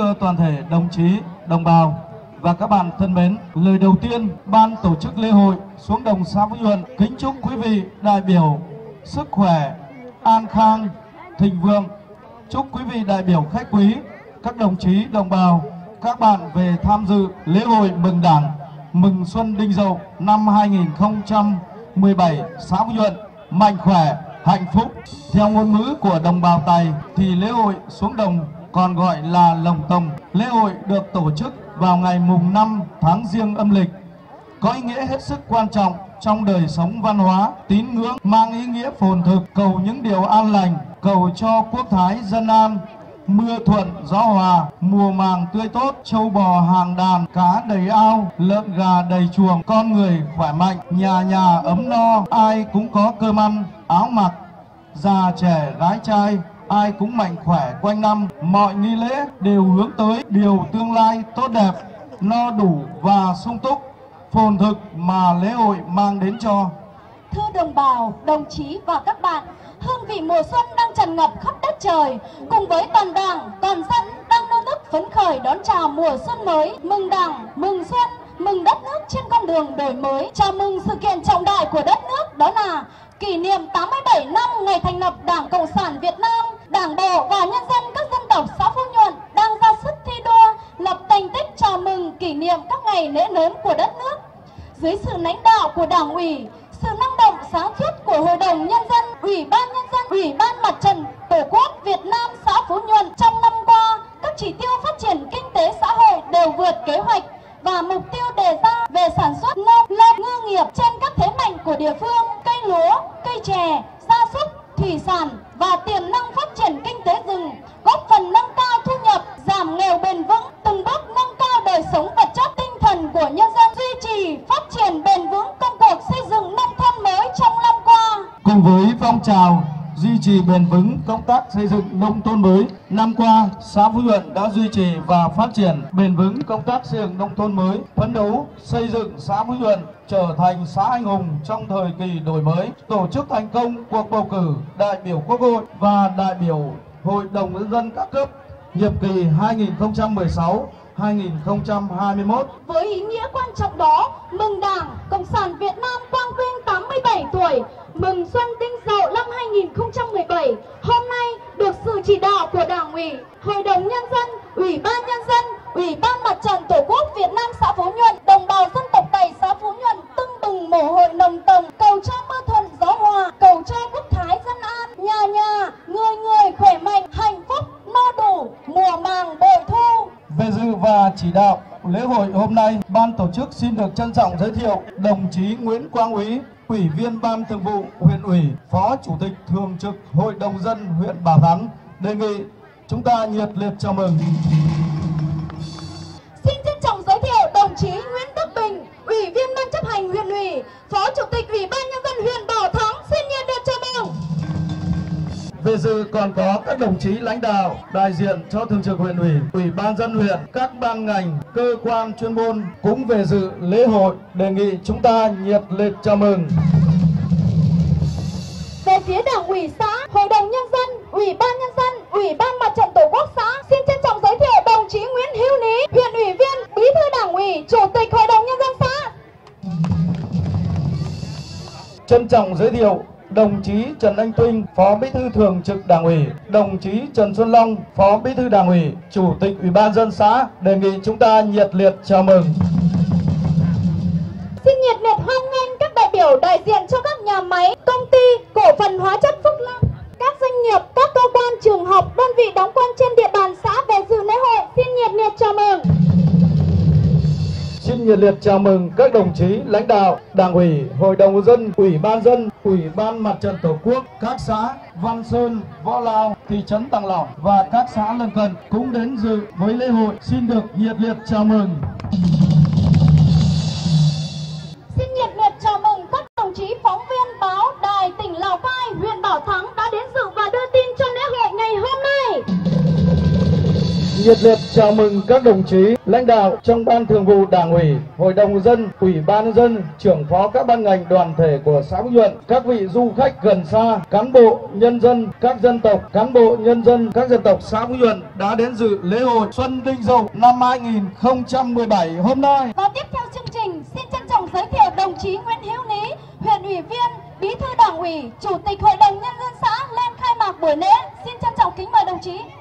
thưa toàn thể đồng chí, đồng bào và các bạn thân mến, lời đầu tiên ban tổ chức lễ hội xuống đồng xã Phú Nhuận kính chúc quý vị đại biểu sức khỏe, an khang, thịnh vượng. Chúc quý vị đại biểu khách quý, các đồng chí, đồng bào, các bạn về tham dự lễ hội mừng Đảng, mừng Xuân Đinh Dậu năm 2017 xã Phú Nhuận mạnh khỏe, hạnh phúc. Theo ngôn ngữ của đồng bào Tày thì lễ hội xuống đồng còn gọi là lồng tồng. Lễ hội được tổ chức vào ngày mùng 5 tháng Giêng âm lịch, có ý nghĩa hết sức quan trọng trong đời sống văn hóa, tín ngưỡng, mang ý nghĩa phồn thực, cầu những điều an lành, cầu cho quốc thái dân an, mưa thuận gió hòa, mùa màng tươi tốt, trâu bò hàng đàn, cá đầy ao, lợn gà đầy chuồng, con người khỏe mạnh, nhà nhà ấm no, ai cũng có cơm ăn, áo mặc, già trẻ gái trai ai cũng mạnh khỏe quanh năm. Mọi nghi lễ đều hướng tới điều tương lai tốt đẹp, no đủ và sung túc, phồn thực mà lễ hội mang đến cho. Thưa đồng bào, đồng chí và các bạn, hương vị mùa xuân đang tràn ngập khắp đất trời, cùng với toàn Đảng, toàn dân đang nô nức phấn khởi đón chào mùa xuân mới, mừng Đảng, mừng xuân, mừng đất nước trên con đường đổi mới, chào mừng sự kiện trọng đại của đất nước, đó là kỷ niệm 87 năm ngày thành lập Đảng Cộng sản Việt Nam. Đảng bộ và nhân dân các dân tộc xã Phú Nhuận đang ra sức thi đua, lập thành tích chào mừng kỷ niệm các ngày lễ lớn của đất nước. Dưới sự lãnh đạo của Đảng ủy, sự năng động sáng suốt của Hội đồng Nhân dân, Ủy ban Nhân dân, Ủy ban Mặt trận Tổ quốc Việt Nam xã Phú Nhuận trong năm qua, các chỉ tiêu phát triển kinh tế xã hội đều vượt kế hoạch và mục tiêu đề ra về sản xuất nông lâm ngư nghiệp trên các thế mạnh của địa phương, cây lúa, cây chè, gia súc, thủy sản và tiềm năng phát triển kinh tế rừng, góp phần nâng cao thu nhập, giảm nghèo bền vững, từng bước nâng cao đời sống vật chất tinh thần của nhân dân, duy trì phát triển bền vững công cuộc xây dựng nông thôn mới trong năm qua. Cùng với phong trào duy trì bền vững công tác xây dựng nông thôn mới, năm qua xã Phú Nhuận đã duy trì và phát triển bền vững công tác xây dựng nông thôn mới, phấn đấu xây dựng xã Phú Nhuận trở thành xã anh hùng trong thời kỳ đổi mới, tổ chức thành công cuộc bầu cử đại biểu Quốc hội và đại biểu Hội đồng Nhân dân các cấp nhiệm kỳ 2016-2021. Với ý nghĩa quan trọng đó, mừng Đảng Cộng sản Việt Nam quang vinh 87 tuổi, mừng Xuân Đinh Dậu năm 2017, hôm nay được sự chỉ đạo của Đảng ủy, Hội đồng Nhân dân, Ủy ban Nhân dân, Ủy ban Mặt trận Tổ quốc Việt Nam xã Phú Nhuận, đồng bào dân tộc Tày xã Phú Nhuận tưng bừng mồ hôi nồng tồng, cầu cho mưa thuận gió hòa, cầu cho quốc thái dân an, nhà nhà, người người khỏe mạnh, hạnh phúc, no đủ, mùa màng bội thu. Về dự và chỉ đạo lễ hội hôm nay, ban tổ chức xin được trân trọng giới thiệu đồng chí Nguyễn Quang Úy, Ủy viên Ban Thường vụ huyện ủy, Phó Chủ tịch Thường trực Hội đồng dân huyện Bảo Thắng. Đề nghị chúng ta nhiệt liệt chào mừng. Xin trân trọng giới thiệu đồng chí Nguyễn Đức Bình, Ủy viên Ban chấp hành huyện ủy, Phó Chủ tịch Ủy ban Nhân dân huyện Bảo Thắng. Xin nhiệt liệt chào mừng. Về dự còn có các đồng chí lãnh đạo đại diện cho Thường trực huyện ủy, Ủy ban dân huyện, các ban ngành, cơ quan chuyên môn cũng về dự lễ hội. Đề nghị chúng ta nhiệt liệt chào mừng. Về phía Đảng ủy xã, Hội đồng Nhân dân, Ủy ban Nhân dân, Ủy ban Mặt trận Tổ quốc xã, xin trân trọng giới thiệu đồng chí Nguyễn Hữu Lý, huyện ủy viên, Bí thư Đảng ủy, Chủ tịch Hội đồng Nhân dân xã. Trân trọng giới thiệu đồng chí Trần Anh Tuynh, Phó Bí thư Thường trực Đảng ủy, đồng chí Trần Xuân Long, Phó Bí thư Đảng ủy, Chủ tịch Ủy ban dân xã. Đề nghị chúng ta nhiệt liệt chào mừng. Xin nhiệt liệt hoan nghênh các đại biểu đại diện cho các nhà máy, công ty, cổ phần hóa chất Phúc Long, các doanh nghiệp, các cơ quan, trường học, đơn vị đóng quân trên địa bàn xã về dự lễ hội. Xin nhiệt liệt chào mừng. Xin nhiệt liệt chào mừng các đồng chí lãnh đạo Đảng ủy, Hội đồng Nhân dân, Ủy ban dân, Ủy ban Mặt trận Tổ quốc các xã Văn Sơn, Võ Lao, thị trấn Tàng Lỏng và các xã lân cận cũng đến dự với lễ hội. Xin được nhiệt liệt chào mừng. Xin nhiệt liệt chào mừng các đồng chí phóng viên báo Đài tỉnh Lào Cai, huyện Bảo Thắng đã đến dự và đưa tin cho lễ hội ngày hôm nay. nhiệt liệt chào mừng các đồng chí lãnh đạo trong Ban Thường vụ Đảng ủy, Hội đồng nhân dân, Ủy ban nhân dân, trưởng phó các ban ngành đoàn thể của xã Phúc Nhuận, các vị du khách gần xa, cán bộ nhân dân các dân tộc, cán bộ nhân dân các dân tộc xã Phúc Nhuận đã đến dự lễ hội Xuân Đinh Dậu năm 2017 hôm nay. Và tiếp theo chương trình, xin trân trọng giới thiệu đồng chí Nguyễn Hữu Lý, huyện ủy viên, bí thư Đảng ủy, chủ tịch Hội đồng nhân dân xã lên khai mạc buổi lễ. Xin trân trọng kính mời đồng chí.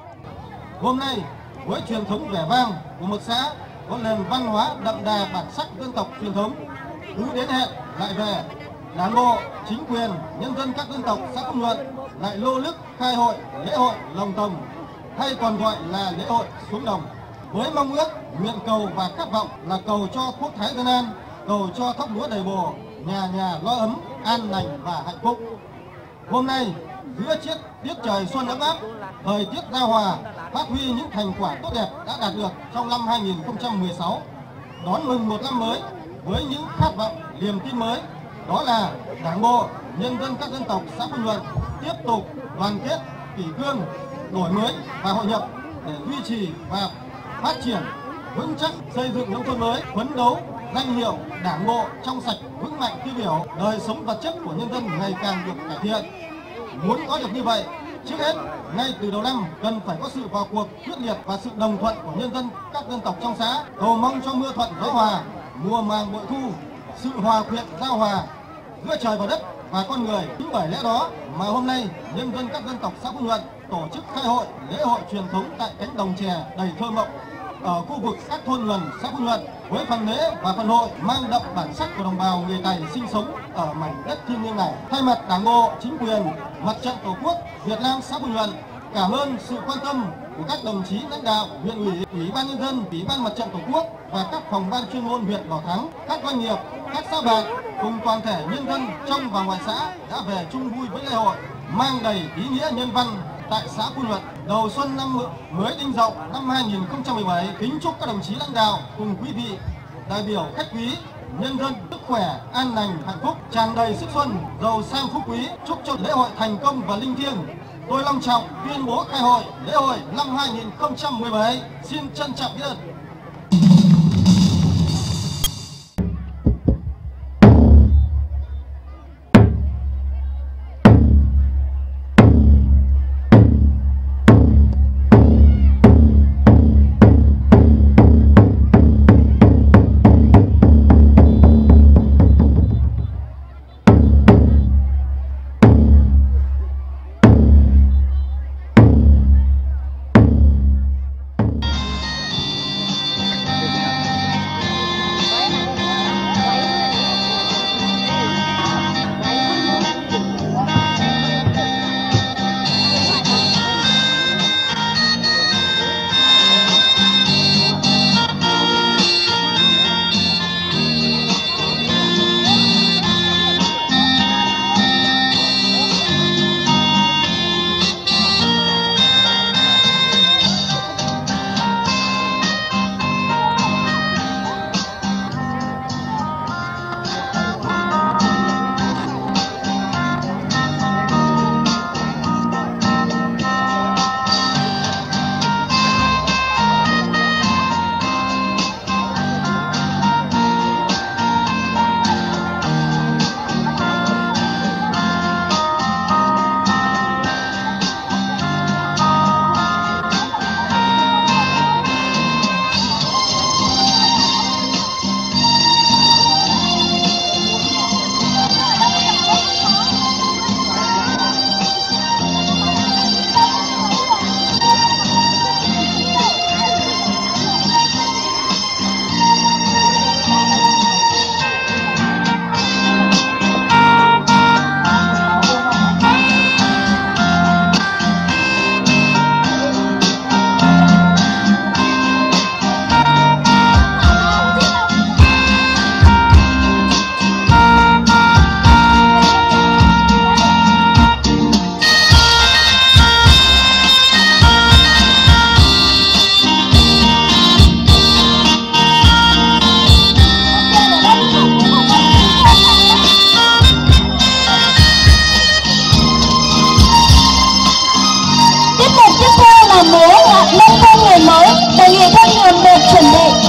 Hôm nay, với truyền thống vẻ vang của một xã có nền văn hóa đậm đà bản sắc dân tộc truyền thống, cứ đến hẹn lại về, Đảng bộ, chính quyền, nhân dân các dân tộc xã Phúc Nhuận lại lô lức khai hội lễ hội Lồng Tồng, hay còn gọi là lễ hội xuống đồng, với mong ước, nguyện cầu và khát vọng là cầu cho quốc thái dân an, cầu cho thóc lúa đầy bồ, nhà nhà lo ấm, an lành và hạnh phúc. Hôm nay, giữa chiếc tiết trời xuân ấm áp, thời tiết giao hòa, phát huy những thành quả tốt đẹp đã đạt được trong năm 2016, đón mừng một năm mới với những khát vọng, niềm tin mới, đó là Đảng bộ, nhân dân các dân tộc xã Phúc Nhuận tiếp tục đoàn kết, kỷ cương, đổi mới và hội nhập để duy trì và phát triển vững chắc xây dựng nông thôn mới, phấn đấu danh hiệu Đảng bộ trong sạch vững mạnh tiêu biểu, đời sống vật chất của nhân dân ngày càng được cải thiện. Muốn có được như vậy, trước hết ngay từ đầu năm cần phải có sự vào cuộc quyết liệt và sự đồng thuận của nhân dân các dân tộc trong xã. Cầu mong cho mưa thuận gió hòa, mùa màng bội thu, sự hòa quyện giao hòa giữa trời và đất và con người. Chính bởi lẽ đó mà hôm nay nhân dân các dân tộc xã Phúc Nhuận tổ chức khai hội lễ hội truyền thống tại cánh đồng chè đầy thơ mộng ở khu vực các thôn gần xã Phúc Nhuận, với phần lễ và phần hội mang đậm bản sắc của đồng bào người Tày sinh sống ở mảnh đất thiêng liêng này. Thay mặt Đảng bộ, chính quyền, Mặt trận Tổ quốc Việt Nam xã Phúc Nhuận cảm ơn sự quan tâm của các đồng chí lãnh đạo huyện ủy, Ủy ban nhân dân, Ủy ban Mặt trận Tổ quốc và các phòng ban chuyên môn huyện Bảo Thắng, các doanh nghiệp, các xã bạn cùng toàn thể nhân dân trong và ngoài xã đã về chung vui với lễ hội mang đầy ý nghĩa nhân văn tại xã Phúc Nhuận. Đầu xuân năm mới Đinh Dậu năm 2017, kính chúc các đồng chí lãnh đạo cùng quý vị đại biểu khách quý, nhân dân sức khỏe, an lành, hạnh phúc, tràn đầy sức xuân, giàu sang phú quý. Chúc cho lễ hội thành công và linh thiêng. Tôi long trọng tuyên bố khai hội lễ hội năm 2017. Xin trân trọng biết ơn. người thân nguồn một chuẩn bị.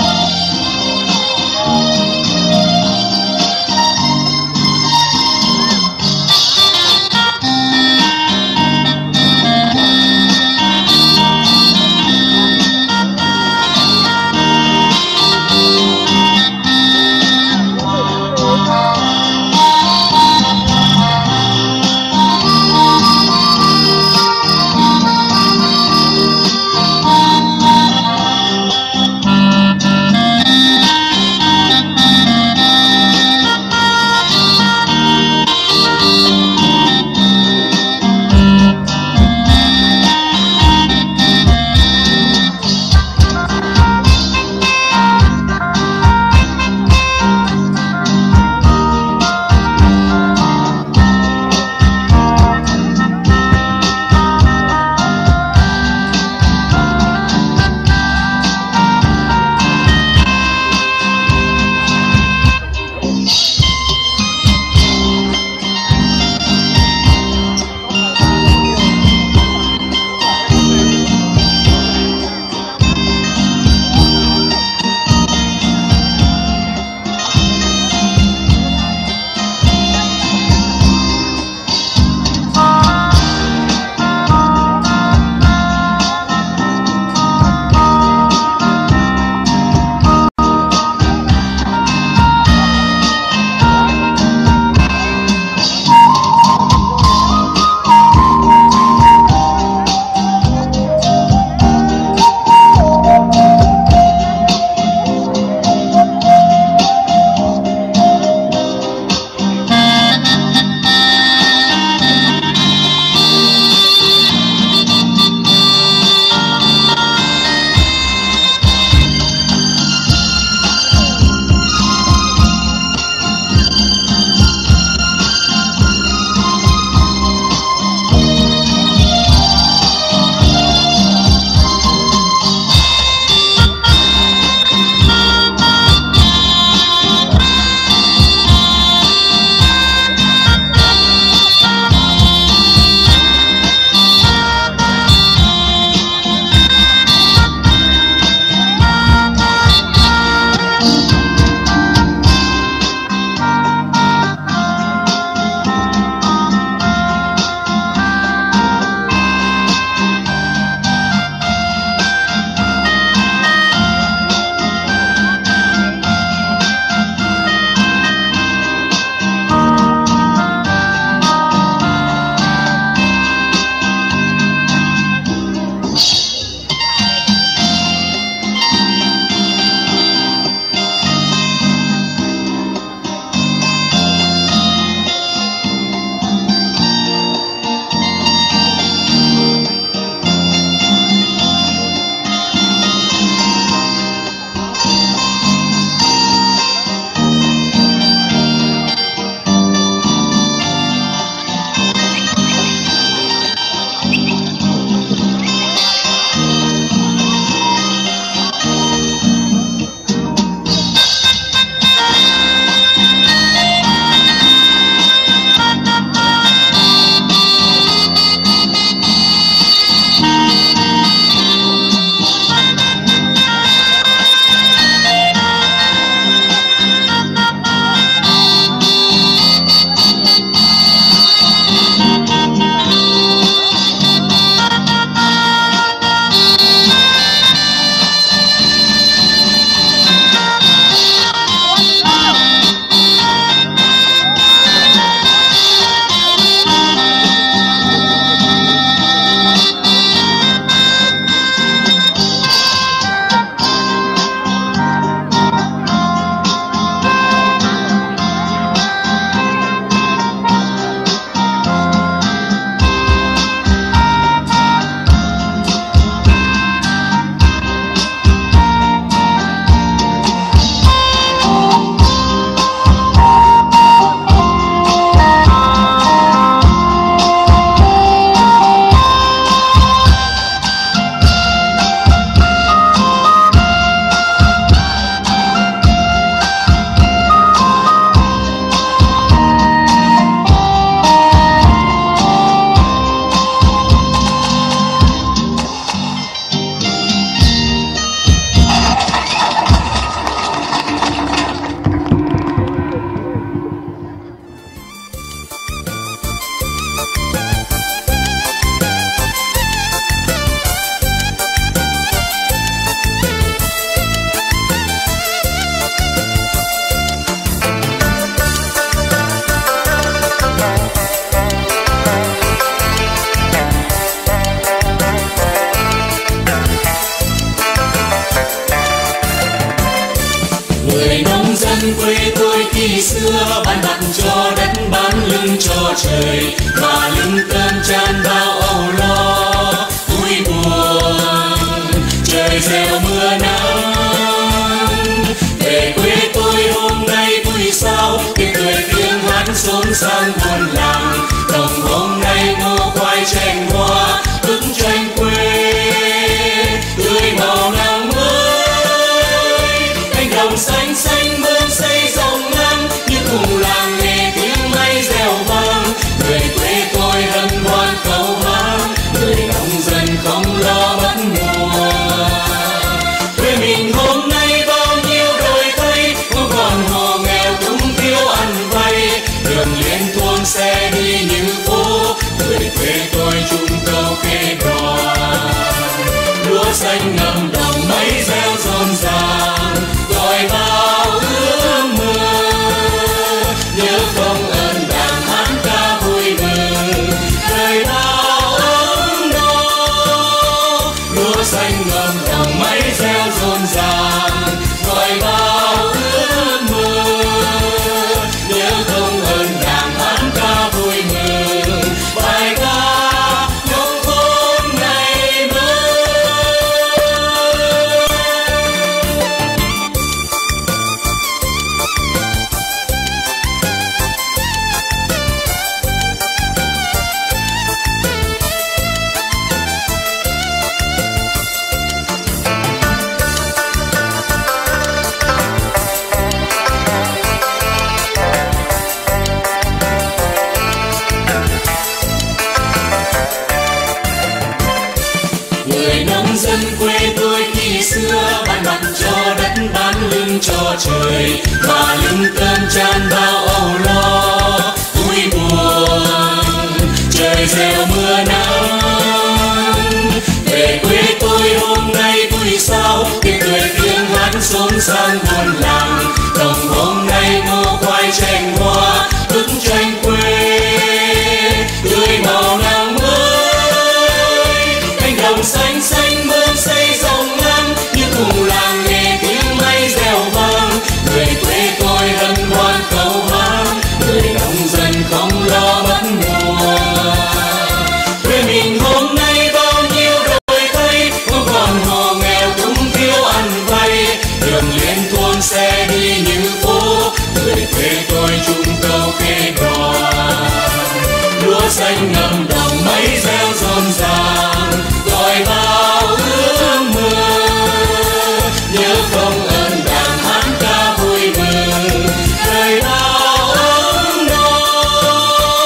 xưa ban mặt cho đất bán lưng cho trời, mà lưng cơm chan bao âu lo vui buồn trời gieo mưa nắng. Về quê tôi hôm nay vui sao, tiếng cười tiếng hát xôn sang buôn làng. Đồng hôm nay ngô khoai chanh hoa bức tranh quê tươi màu nắng mới. Cánh đồng xanh xanh bướm xây rộng ngang, như cùng làng nghe tiếng máy reo vang. Người quê tôi hân hoan câu hát, người nông dân không lo mất mùa. Quê mình hôm nay bao nhiêu đổi thay, không còn hộ nghèo cũng thiếu ăn vay. Đường liên thôn xe đi như phố, người quê tôi chung câu kê đoàn. Lúa xanh ngầm đồng mấy reo rộn ràng, gọi bao ước mơ. Nhớ công ơn Đảng hát ca vui mừng, đời bao ấm no. Lúa xanh ngầm đồng mấy reo rộn ràng, gọi bao ước mơ. Nhớ công ơn Đảng hát ca vui mừng, bài ca nông thôn ngày mới. Người nông dân quê tôi khi xưa ban mặt cho đất bán lưng cho trời, mà lưng cơm chan bao âu lo vui buồn trời gieo mưa nắng. Về quê tôi hôm nay vui sao, tiếng cười tiếng hát xôn sang buôn làng. Đồng hôm nay ngô khoai chanh hoa bức tranh quê tươi màu nắng mới. Cánh đồng xanh xanh bướm xây rộng ngang, như cùng làng nghe tiếng máy reo vang. Người quê tôi hân hoan câu hát, người nông dân không lo mất mùa. Quê mình hôm nay bao nhiêu đổi thay, không còn hộ nghèo cũng thiếu ăn vay. Đường liên thôn xe đi như phố, người quê tôi chung câu kê đoàn. Lúa xanh ngầm đồng mấy reo rộn ràng, gọi bao ước mơ. Nhớ công ơn Đảng hát ca vui mừng, đời bao ấm no.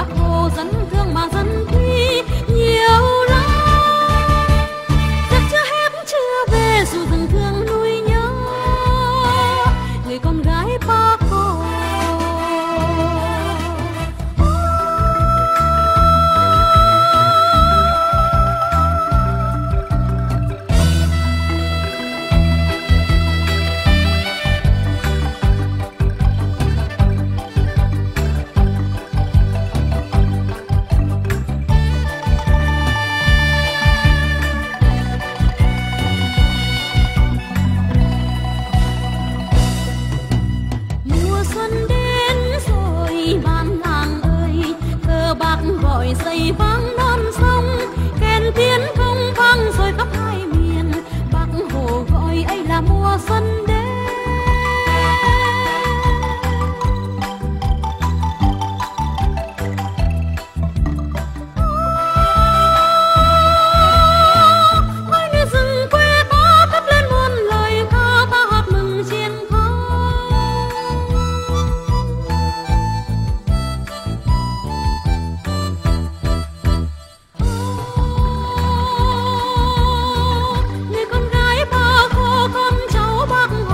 Hồ dân thương mà dân quý nhiều lắm. Giặc chưa hết chưa về dù rừng thương nuôi nhớ người con gái Bác Hồ. Dày vang non sông kèn tiến công vang rồi khắp hai miền. Bác Hồ gọi ấy là mùa xuân đến. Ôi nơi rừng quê ta cất lên muôn lời ca ta hát mừng chiến thắng. Người con gái Bác Hồ con cháu Bác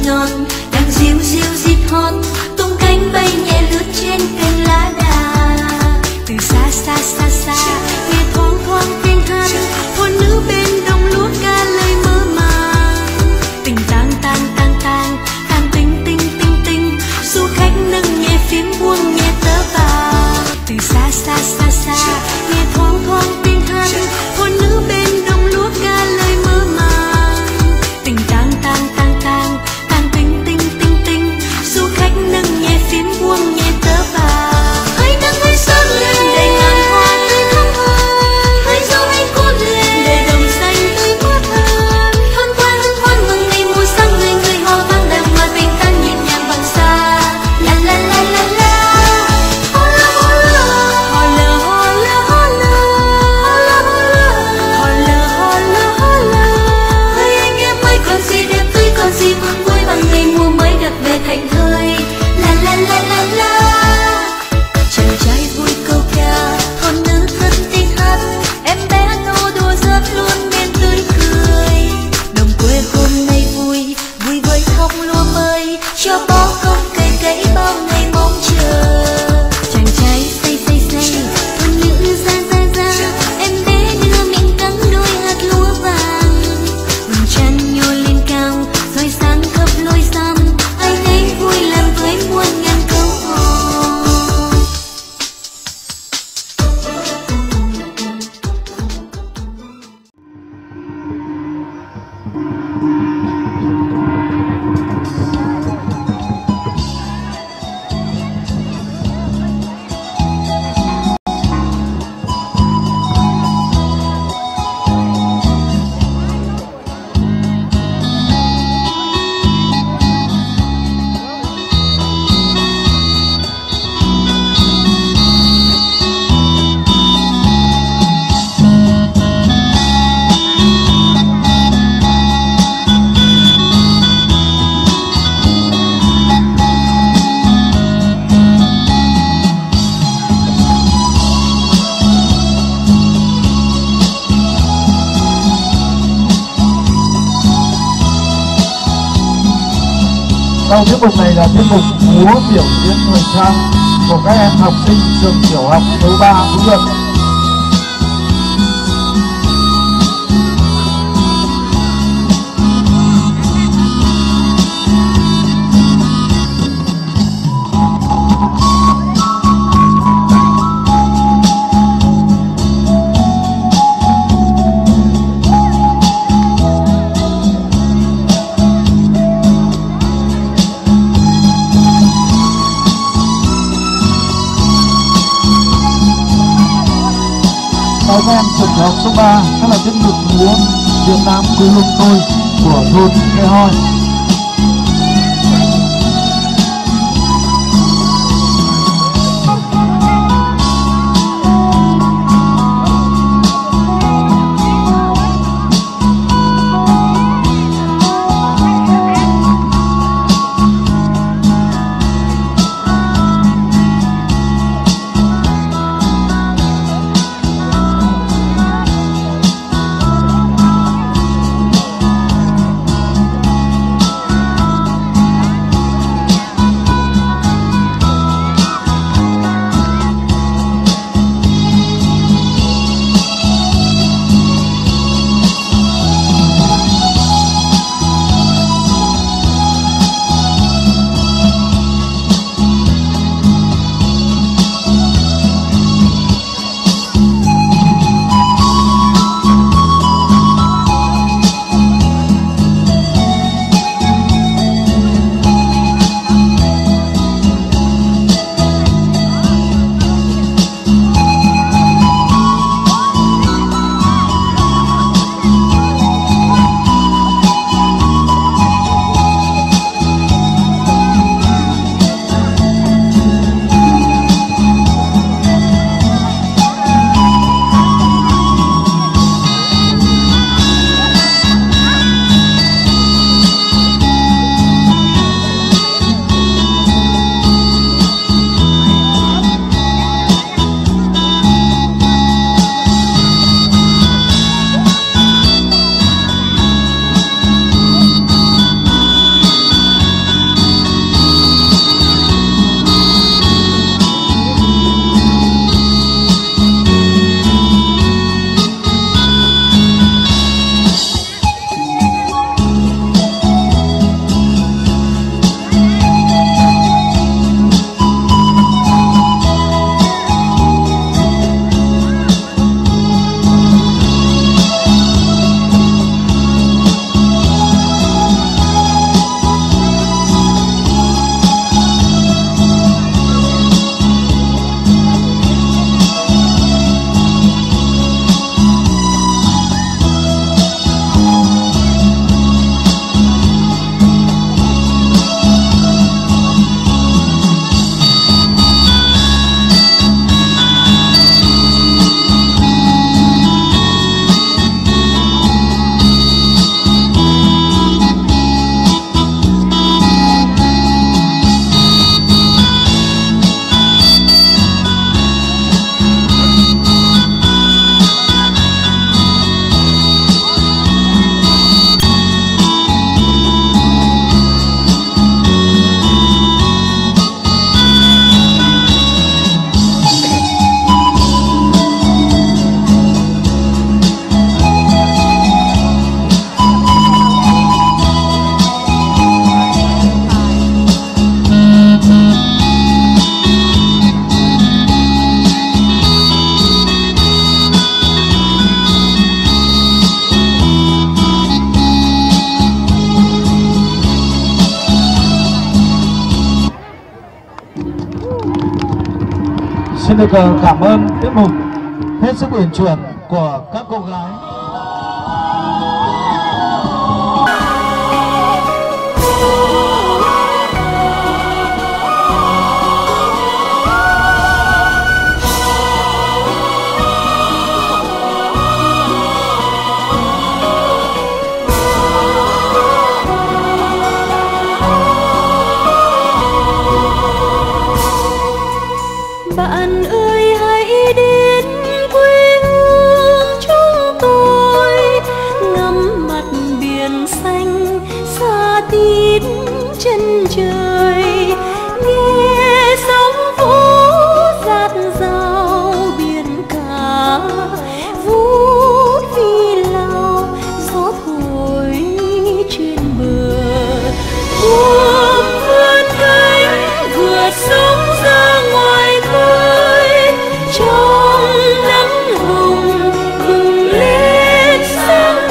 non đang ríu ríu rít hót, tung cánh bay nhẹ lướt trên cành lá đà. Từ xa xa xa xa nghe thoáng thoáng tiếng hát, phụ nữ bên đồng lúa ca lời mơ màng. Tình tang tang tang tang tang tinh tinh tinh tinh, du khách nâng nhẹ phím buông nhẹ tớ vào. Từ xa xa xa xa nghe thoáng thoáng tiếng hát, phụ nữ bên đồng lúa ca lời mơ màng. Tình tang tang tang tang tang tinh tinh tinh tinh, du khách nâng nhẹ phím buông nhẹ tớ vào. Hãy nắng hãy sáng lên để ngàn hoa tươi thắm hơn, hãy dấu hãy cuốn lên để đồng xanh tươi mát hơn. Hân hoan mừng ngày mùa sang, người người hò vang đàn mà tình ta nhịp nhàng bằng xa. La la la la la, hò la hò la, hò lơ hò lơ hò lơ, hò la hò lơ, hò lơ hò lơ hò lơ. Hỡi anh em ơi, còn gì đẹp tươi, còn gì mừng vui bằng ngày mùa mới gặp về thành thơi. La la la la la. Chàng trai vui câu ca, con nữ thân tiếng hát, em bé nô đùa rất luôn nên tươi cười. Đồng quê hôm nay vui, vui với khóc lúa mới, cho bó công cây cấy bao ngày mong chờ. Chàng trai say say say, con nữ ra ra ra, em bé đưa mình cắn đôi hạt lúa vàng. Vầng trăng nhô lên cao, soi sáng khắp lối xóm, ai nấy vui làm với muôn ngàn câu hò. Sau tiết mục này là tiết mục múa biểu diễn thời trang của các em học sinh trường tiểu học số 3 Phú Nhuận. Các em trường tiểu học số 3 sẽ là tiết mục múa Việt Nam quê hương tôi của thôn Khe Hoi. được cảm ơn tiết mục hết sức uyển chuyển của các cô gái. Bạn ơi hãy đến quê hương chúng tôi, ngắm mặt biển xanh xa tít chân trời, nghe sóng vỗ dạt dào biển cả, vút vi lao gió thổi trên bờ, ôm vươn cánh vượt sóng ra ngoài khơi, trong nắng hồng bừng lên sáng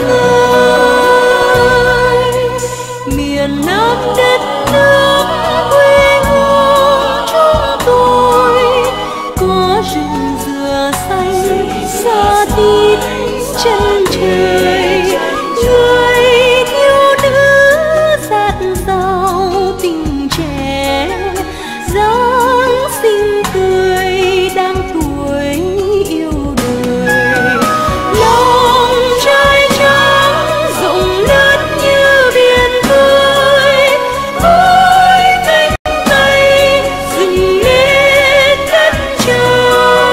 ngời. Miền Nam đất nước quê hương chúng tôi, có rừng dừa xanh xa tít chân trời, người thiếu nữ dạt dào tình trẻ, dáng xinh tươi đang tuổi yêu đời. Lòng trai trắng rộng lớn như biển khơi, với cánh tay dừng lên đất trời.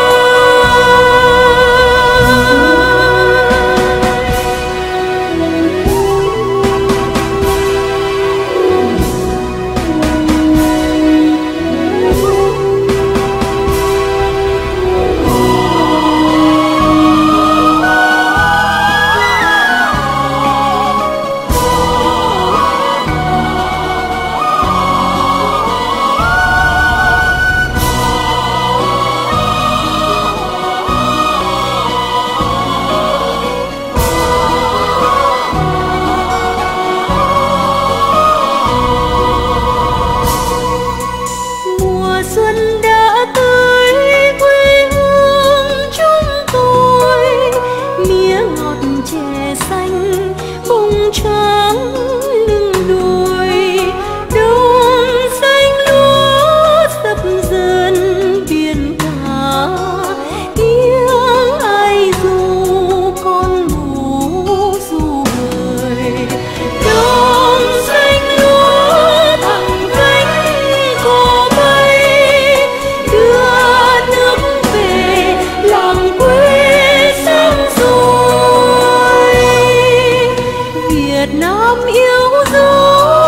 Mùa xuân đã tới quê hương chúng tôi, mía ngọt chè xanh bông trắng lưng đồi, đồng xanh lúa sập dần biển cả, tiếng ai ru con ngủ ru vời, đồng xanh lúa thẳng cánh có bay, đưa nước về làng quê sáng rồi. Việt Nam yêu dấu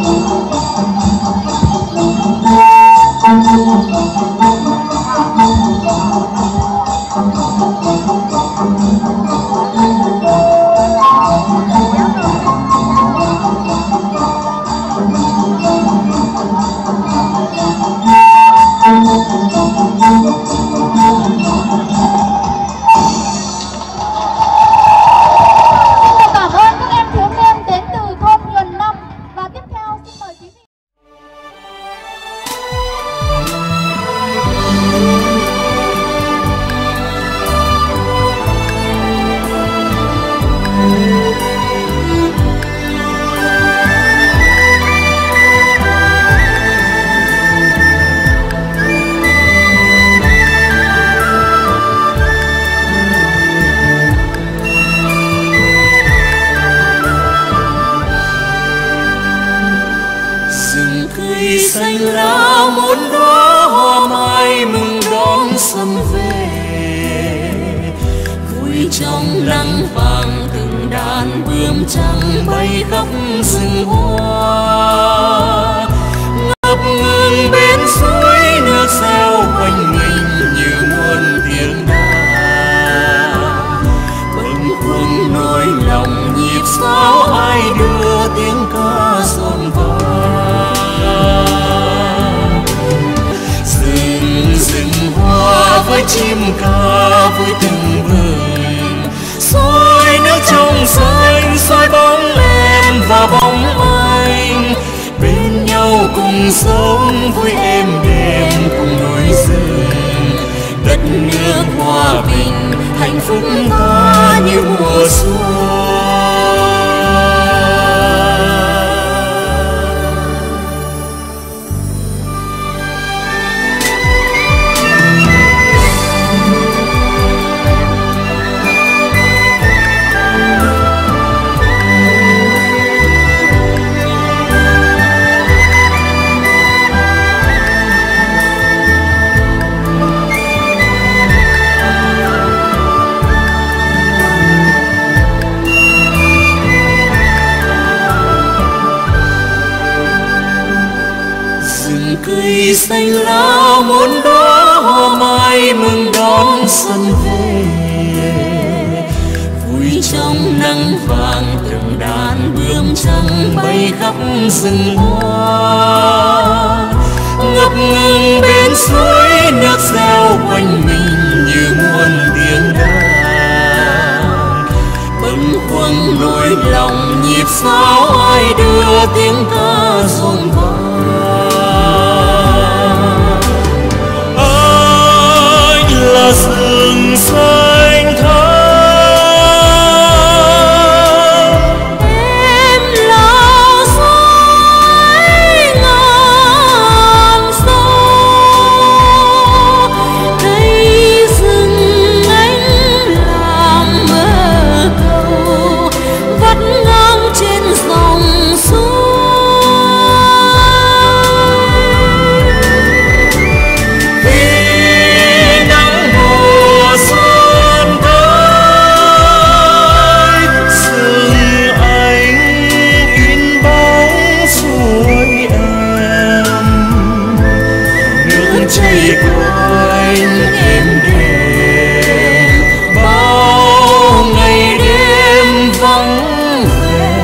xanh lá một đóa hoa mai mừng đón xuân về, vui trong nắng vàng từng đàn bướm trắng bay khắp rừng hoa, ngập ngừng bên suối nước reo quanh mình như muôn tiếng đàn, bâng khuâng nỗi lòng nhịp sao ai đưa tiếng ca dồn vào. Rừng hoa với chim ca vui từng bừng, soi nước trong xanh soi bóng em và bóng anh, bên nhau cùng sống vui êm đềm cùng núi rừng, đất nước hòa bình hạnh phúc ta như mùa xuân. Cây xanh lá muôn đóa hoa mai mừng đón xuân về, vui trong nắng vàng từng đàn bướm trắng bay khắp rừng hoa, ngập ngừng bên suối nước reo quanh mình như muôn tiếng đàn, bâng khuâng nỗi lòng nhịp sao ai đưa tiếng ca dồn vào. Là rừng xanh thắm, em là suối ngàn sâu, cây rừng anh làm mơ cầu vắt ngang trên dòng suối. Chạy quanh em đêm bao ngày đêm vắng về,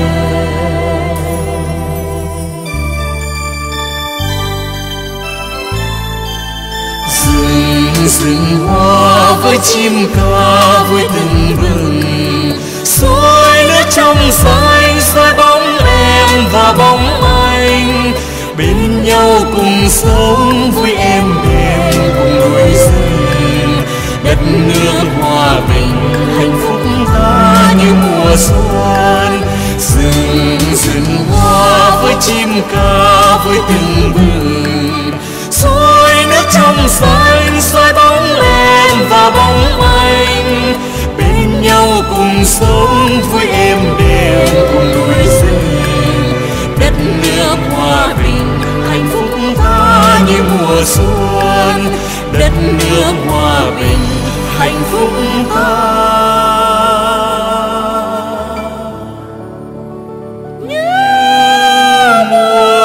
rừng hoa với chim ca vui từng bừng, suối nước trong xanh soi bóng em và bóng anh, bên nhau cùng sống vui êm đềm cùng núi rừng, đất nước hòa bình hạnh phúc ta như mùa xuân. Rừng hoa với chim ca vui từng bừng, suối nước trong xanh soi bóng em và bóng anh, bên nhau cùng sống vui êm đềm cùng núi rừng, đất nước hòa bình hạnh phúc ta như mùa xuân, đất nước hòa bình hạnh phúc ta. Như mùa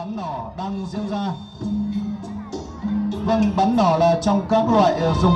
bắn nỏ đang diễn ra. Vâng, bắn nỏ là trong các loại dùng.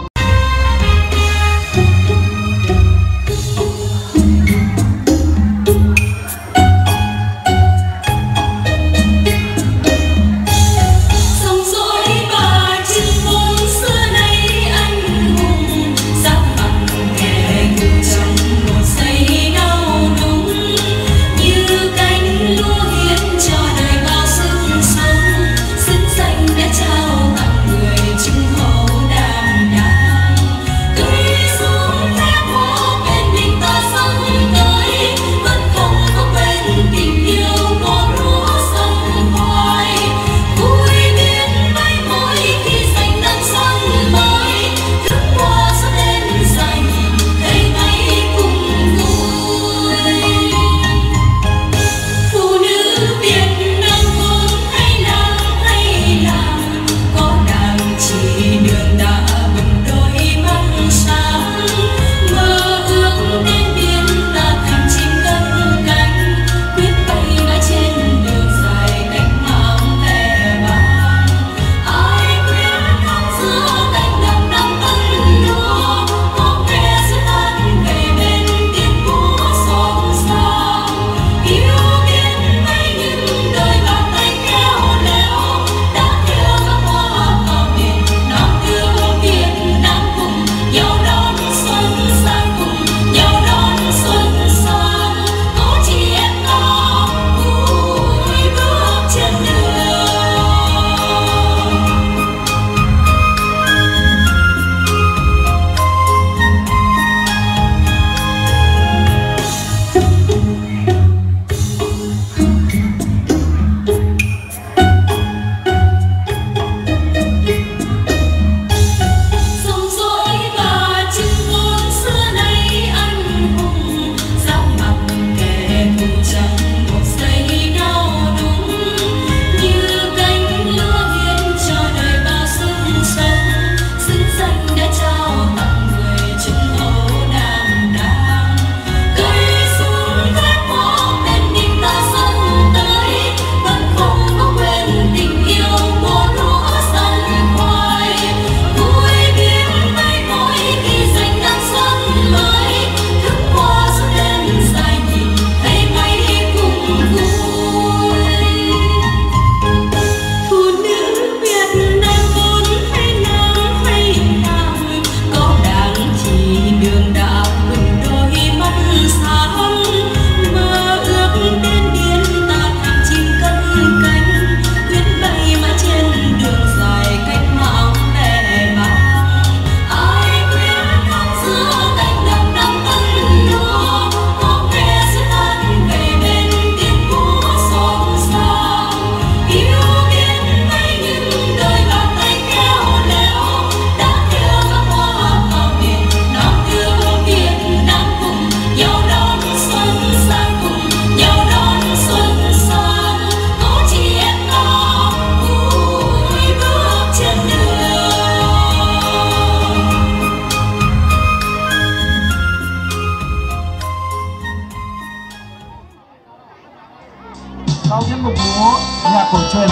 Sau tiết mục múa nhạc cổ truyền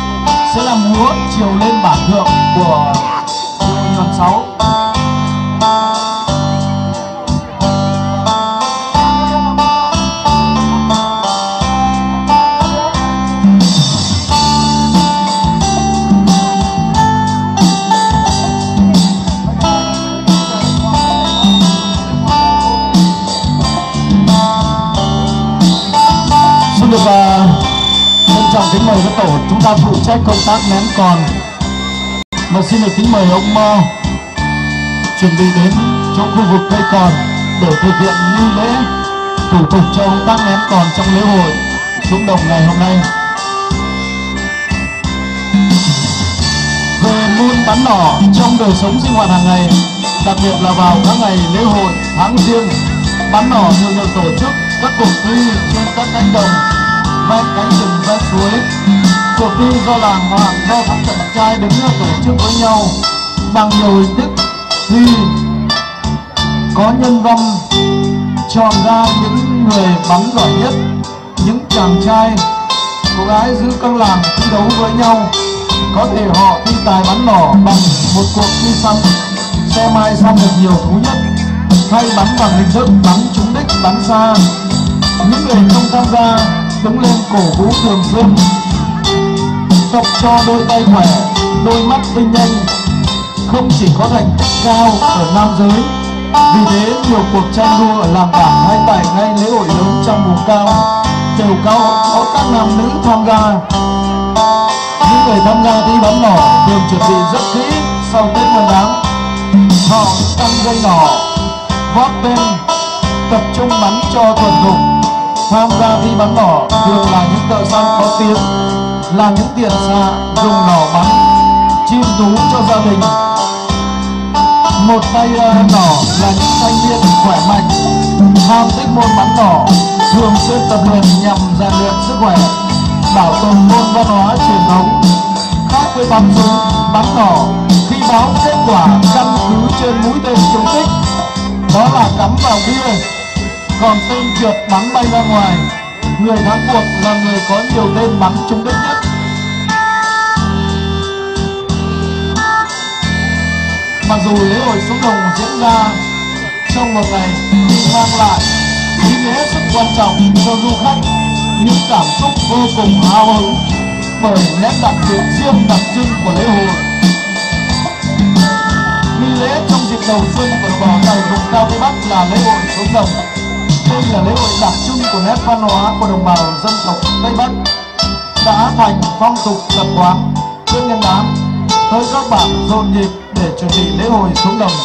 sẽ là múa chiều lên bản thượng của đoàn 6. Xin được trân trọng kính mời các tổ chúng ta phụ trách công tác ném còn, và xin được kính mời ông chuẩn bị đến chỗ khu vực cây còn để thực hiện nghi lễ thủ tục cho công tác ném còn trong lễ hội xuống đồng ngày hôm nay. Về môn bắn nỏ trong đời sống sinh hoạt hàng ngày, đặc biệt là vào các ngày lễ hội tháng riêng, bắn nỏ thường được tổ chức các cuộc thi trên các cánh đồng, ven cánh rừng, ven suối. Cuộc thi do làng Hoàng, do các chàng trai đứng ra tổ chức với nhau bằng nhiều hình thức thi, có nhân văn chọn ra những người bắn giỏi nhất, những chàng trai cô gái giữ căng làng thi đấu với nhau. Có thể họ thi tài bắn nỏ bằng một cuộc thi săn, xem ai săn được nhiều thú nhất, hay bắn bằng hình thức bắn trúng đích, bắn xa. Những người không tham gia đứng lên cổ vũ thường xuyên, tập cho đôi tay khỏe, đôi mắt tinh nhanh. Không chỉ có thành tích cao ở nam giới, vì thế nhiều cuộc tranh đua ở làng bản hay tại ngay lễ hội lớn trong vùng cao đều có các nam nữ tham gia. Những người tham gia thi bắn nỏ thường chuẩn bị rất kỹ. Sau Tết Nguyên Đán, họ tăng dây nỏ, vót tên, tập trung bắn cho thuần thục. Tham gia thi bắn nỏ thường là những thợ săn có tiếng, là những tiền xạ dùng nỏ bắn chim thú cho gia đình. Một tay nỏ là những thanh niên khỏe mạnh, ham thích môn bắn nỏ, thường xuyên tập luyện nhằm rèn luyện sức khỏe, bảo tồn môn văn hóa truyền thống. Khác với bắn súng, bắn nỏ khi báo kết quả căn cứ trên mũi tên trúng đích, đó là cắm vào bia, còn tên trượt bắn bay ra ngoài. Người thắng cuộc là người có nhiều tên bắn trúng đích nhất. Mặc dù lễ hội xuống đồng diễn ra trong một ngày nhưng mang lại ý nghĩa hết sức quan trọng cho du khách, những cảm xúc vô cùng hào hứng bởi nét đặc biệt riêng đặc trưng của lễ hội. Nghi lễ trong dịp đầu xuân của đồng bào tại vùng cao Tây Bắc là lễ hội xuống đồng. Đây là lễ hội đặc trưng của nét văn hóa của đồng bào dân tộc Tây Bắc, đã thành phong tục tập quán. Tết Nguyên Đán tới các bản dồn nhịp để chuẩn bị lễ hội xuống đồng.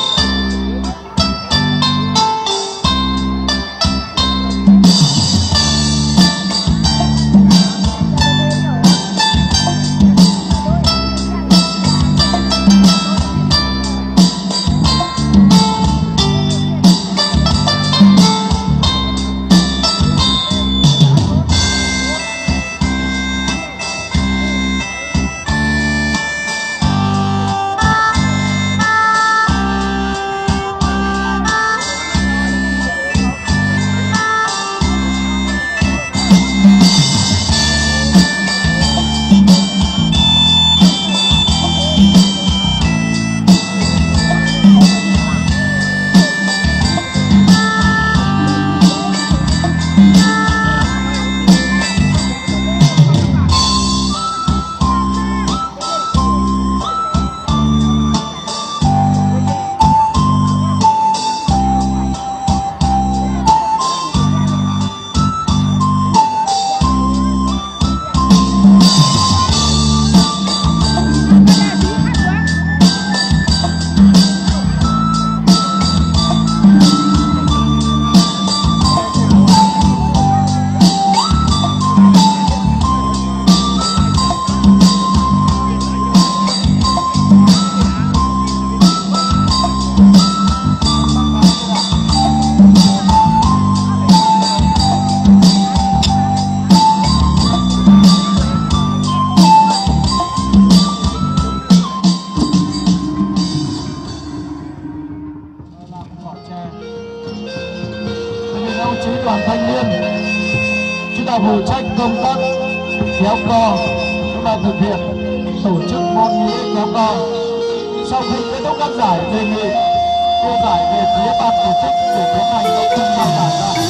Đoàn thanh niên chúng ta phụ trách công tác kéo co, chúng ta thực hiện tổ chức môn nghi kéo co. Sau khi kết thúc các giải, đề nghị đưa giải về phía ban tổ chức để tiến hành các công tác giải ra.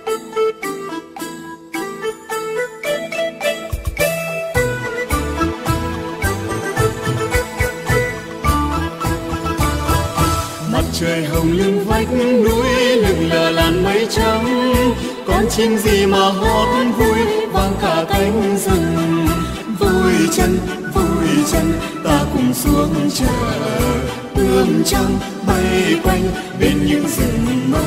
Mặt trời hồng lưng vách núi, lừng lờ làn mây trắng. Con chim gì mà hót vui vang cả cánh rừng. Vui chân ta cùng xuống chợ, ươm trăng bay quanh bên những rừng mơ.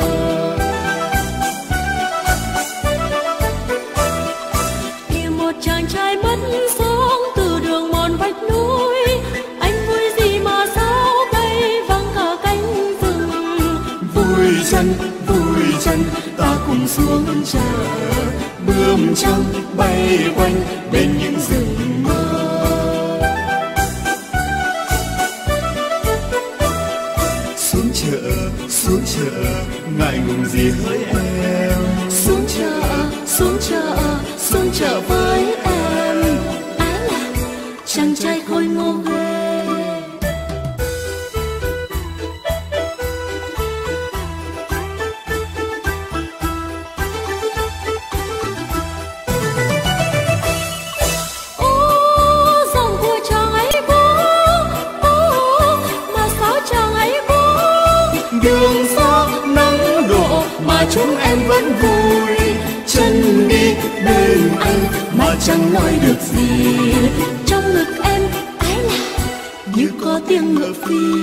Tìm một chàng trai mất xuống từ đường mòn vách núi, anh vui gì mà sao bay vang cả cánh rừng. Vui chân ta cùng xuống chợ, bướm trắng bay quanh bên những rừng mơ. Xuống chợ ngại ngùng gì hỡi em. Xuống chợ với em. chẳng nói được gì. Trong ngực em ái là như có tiếng ngựa phi.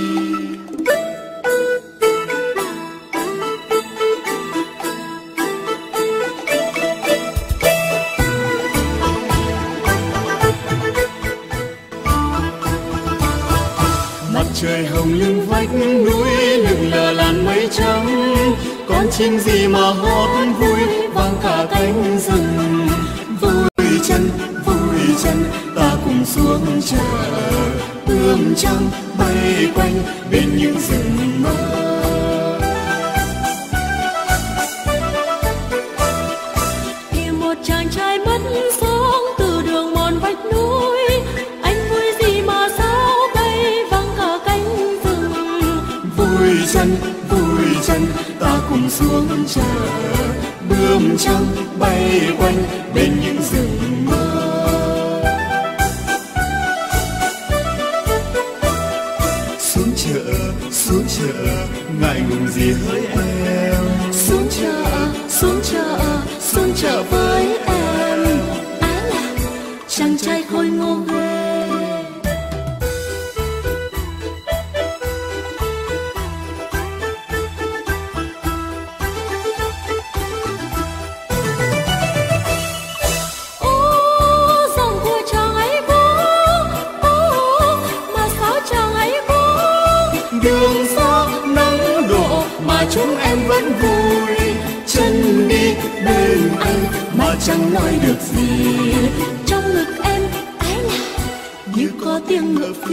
Mặt trời hồng lưng vách núi, lừng lờ làn mây trắng. Con chim gì mà hót vui vang cả cánh rừng. Vui chân ta cùng xuống chợ, ươm trăng bay quanh bên những rừng mơ. Kìa một chàng trai mất sóng từ đường mòn vách núi, anh vui gì mà sao bay vang cả cánh rừng. Vui chân ta cùng xuống chợ, bướm trắng bay quanh bên những rừng mơ. Xuống chợ ngại ngùng gì hỡi em. Xuống chợ với em. Á là chàng trai khôi ngô ghê. Dòng của chàng ấy buông, mà sao chàng ấy buông. Đường xa nắng đổ mà chúng em vẫn vui. Chân đi bên anh mà chẳng nói được gì. Trong ngực em ái là Như có tiếng ngựa phi.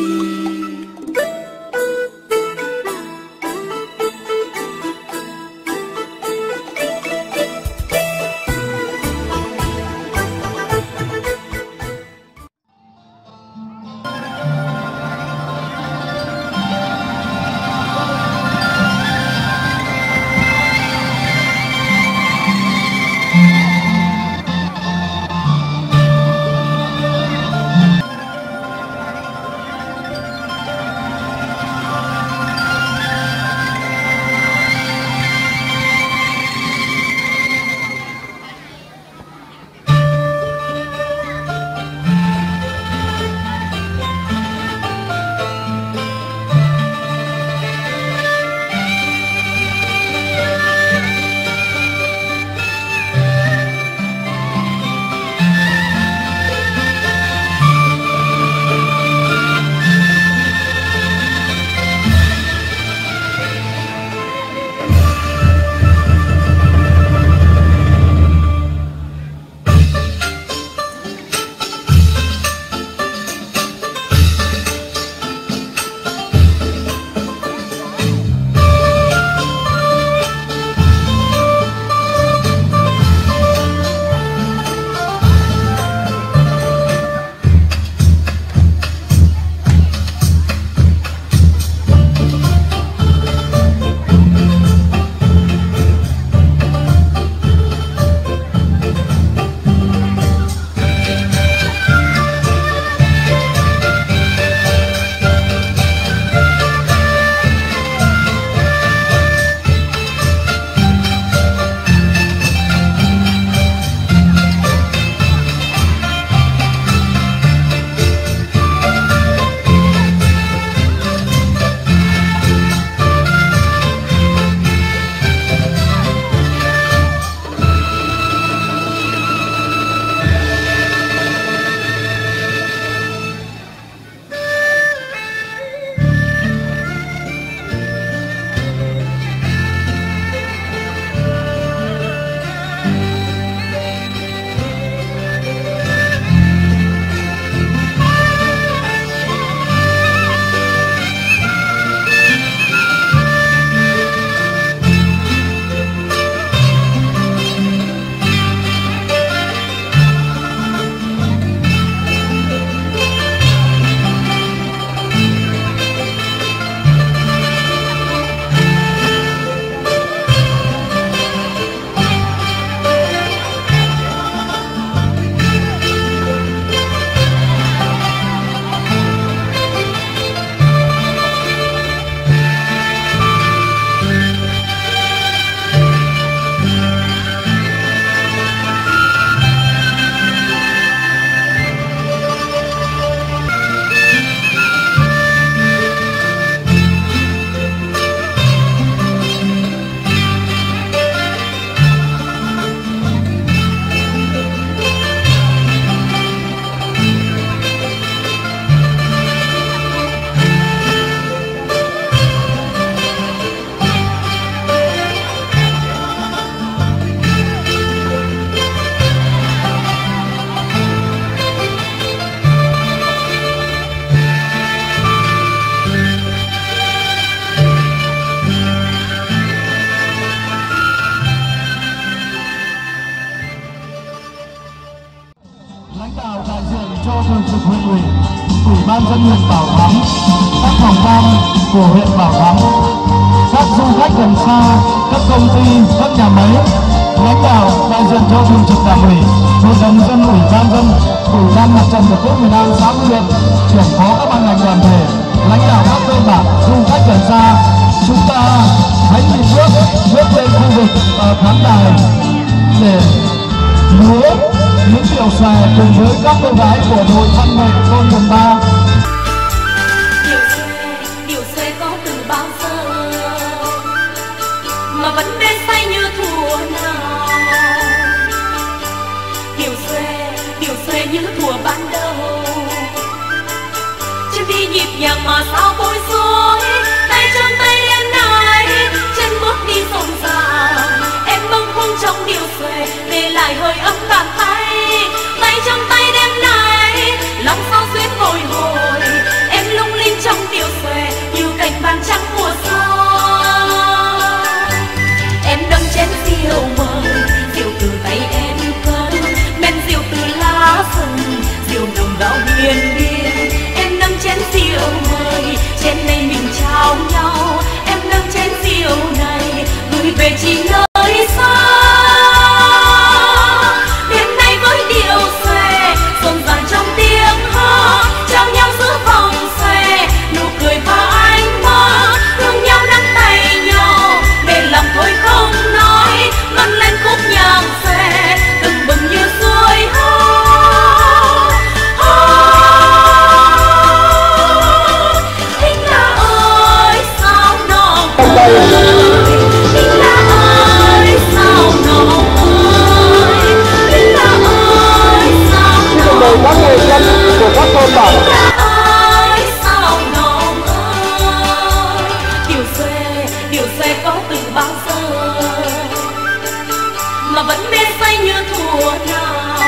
lãnh đạo đại diện cho thường trực huyện ủy, ủy ban dân huyện Bảo Thắng, các phòng ban của huyện Bảo Thắng, các du khách gần xa, các công ty, các nhà máy, lãnh đạo đại diện cho thường trực đảng ủy, hội đồng dân, ủy ban dân, ủy ban mặt trận tổ quốc miền Nam xã huyện, trưởng phó các ban ngành đoàn thể, lãnh đạo các thôn bản, du khách gần xa, chúng ta hãy đi bước lên khu vực khán đài để múa những điệu xòe cùng với các cô gái của đội văn nghệ thôn Đồng Ba. Điệu xòe có từ bao giờ mà vẫn mê say như thuở nào. Điệu xòe như thuở ban đầu, chân đi nhịp nhàng mà sao bối rối, tay trong tay đêm nay chân bước đi rộn ràng. Em bâng khuâng trong điệu xòe để lại hơi ấm bàn tay, tay trong tay đêm nay lòng sao xuyến bồi hồi. Em lung linh trong điệu xòe như cành vàng trắng mùa xuân. Em nâng chén rượu mời, rượu từ tay em cơn, men rượu từ lá rừng, rượu nồng đỏ huyền biên. Em nâng chén rượu mời, trên này mình trao nhau. Em nâng chén rượu này gửi về chỉ nơi xa. Đêm nay với điệu xòe rộn ràng trong tiếng hò, trao nhau giữa vòng xòe nụ cười và ánh mơ, thương nhau nắm tay nhau để lòng thôi không nói, ngân lên khúc nhạc xòe từng bừng như suối Thính La ơi sao nồng ơi, Thính La ơi sao nồng ơi, Thính La ơi sao nồng ơi, các người dân của các thôn bản. Thính La ơi sao nồng ơi. Điệu xòe có từ bao giờ mà vẫn mê say như thuở nào.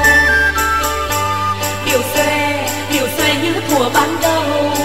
Điệu xòe như thuở ban đầu,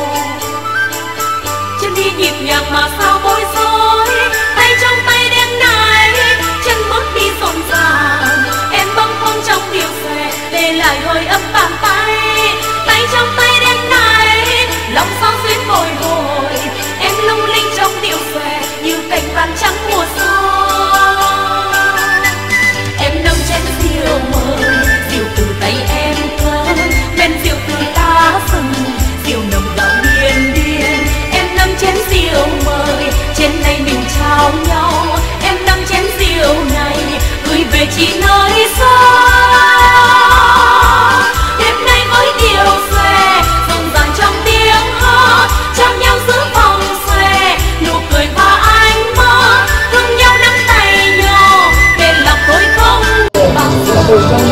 chân đi nhịp nhàng mà sao bối rối, tay trong tay đêm nay chân bước đi rộn ràng. Em bâng khuâng trong điệu xòe để lại hơi ấm bàn tay, tay trong tay đêm nay lòng sao xuyến bồi hồi. Em lung linh trong điệu xòe như cành vàng trắng mùa xuân. Em nâng chén rượu mời, rượu từ tay em cơn, men rượu từ lá rừng, rượu nồng đậm huyền biên. Em nâng chén rượu mời, trên này mình trao nhau. Em nâng chén rượu này gửi về chỉ nơi xa. Đêm nay với điệu xòe rộn ràng trong tiếng hò, trao nhau giữa vòng xòe nụ cười và ánh mơ, thương nhau nắm tay nhau để lòng thôi không bao giờ.